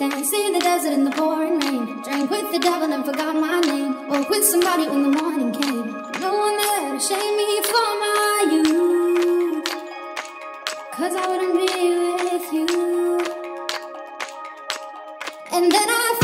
Danced in the desert in the pouring rain. Drank with the devil and forgot my name. Woke with somebody when the morning came. No one there to shame me for my youth, 'cause I wouldn't be with you. And then I